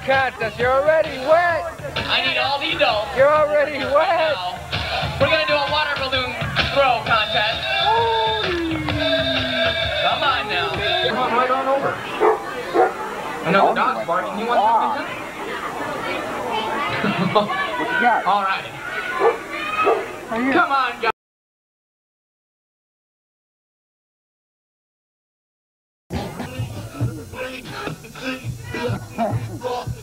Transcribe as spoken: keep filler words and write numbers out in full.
contest. You're already wet. I need all the adults. You're already wet. Right now. We're going to do a water balloon throw contest. Come on now. Come on, right on over. I know the dog's barking. You want something? What you got? All right. Come on, guys. Yeah.